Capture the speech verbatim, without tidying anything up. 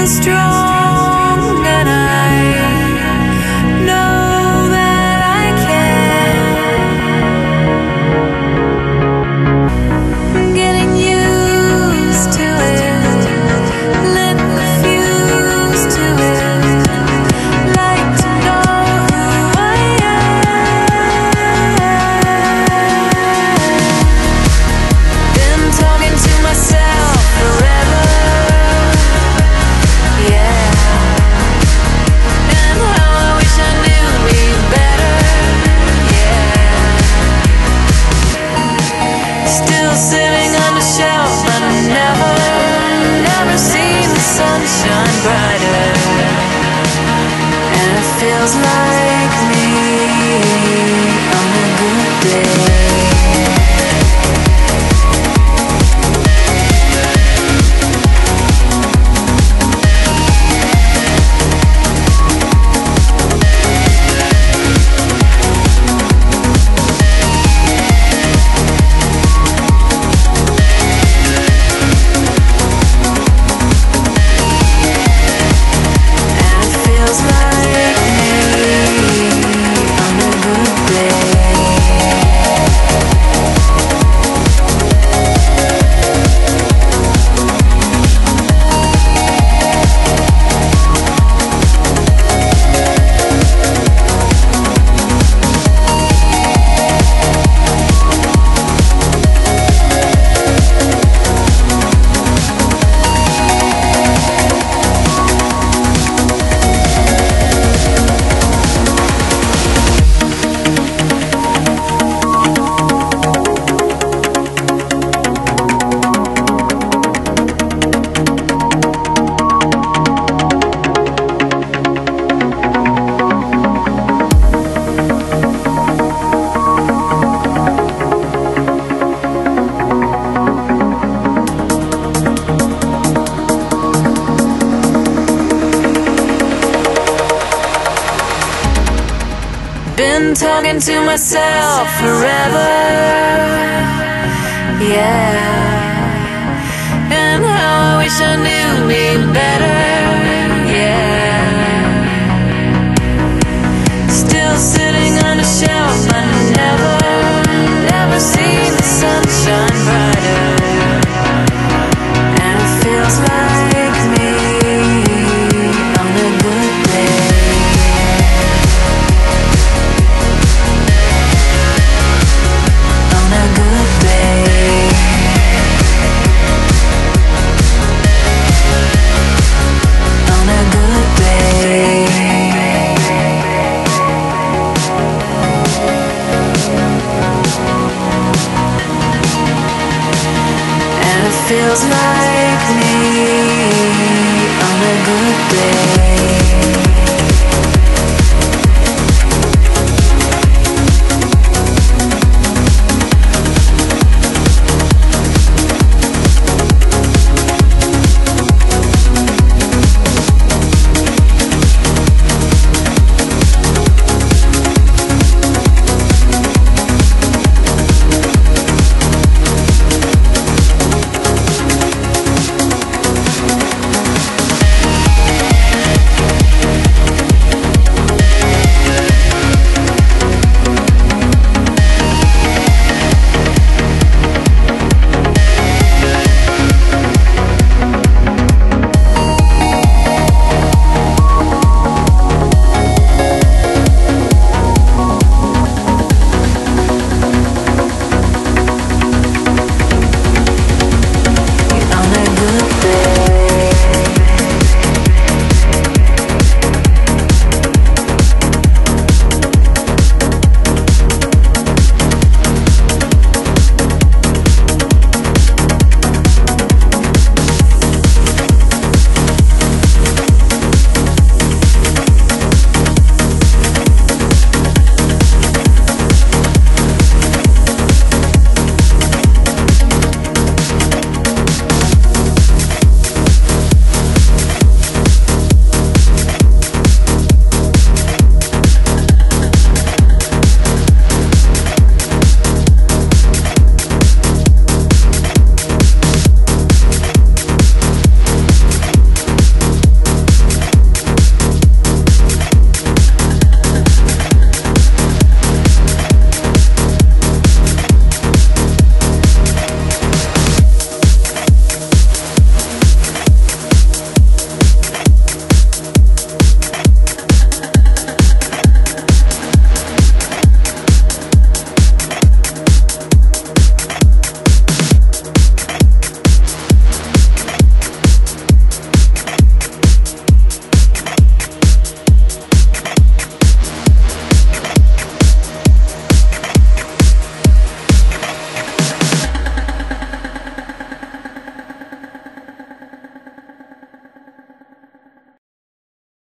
feel strong, and I know that I can. Getting used to it, lit the fuse to it. Like to know who I am. Been talking to myself forever. Sunshine brighter, and it feels like me on a good day. Been talking to myself forever, yeah. And how I wish I knew me better, yeah. Still sitting on a shelf, I never, never seen the sunshine brighter. And it feels like me on a good day. Feels like me on a good day.